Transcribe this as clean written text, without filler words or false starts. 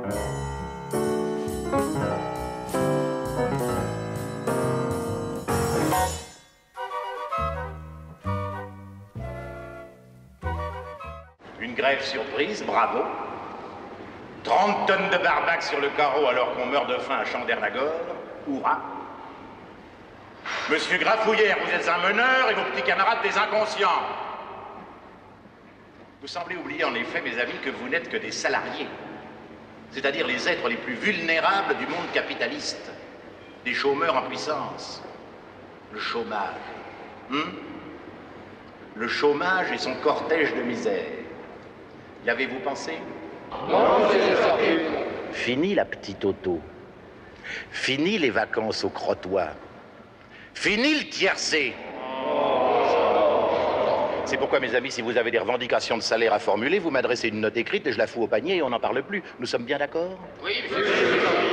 Une grève surprise, bravo. 30 tonnes de barbac sur le carreau alors qu'on meurt de faim à Chandernagore, hurrah. Monsieur Grafouillère, vous êtes un meneur et vos petits camarades des inconscients. Vous semblez oublier en effet, mes amis, que vous n'êtes que des salariés, c'est-à-dire les êtres les plus vulnérables du monde capitaliste, des chômeurs en puissance. Le chômage. Le chômage et son cortège de misère. Y avez-vous pensé? Non, c'est sorti. Fini la petite auto. Fini les vacances au crottoir. Fini le tiercé. C'est pourquoi, mes amis, si vous avez des revendications de salaire à formuler, vous m'adressez une note écrite et je la fous au panier et on n'en parle plus. Nous sommes bien d'accord? Oui, monsieur.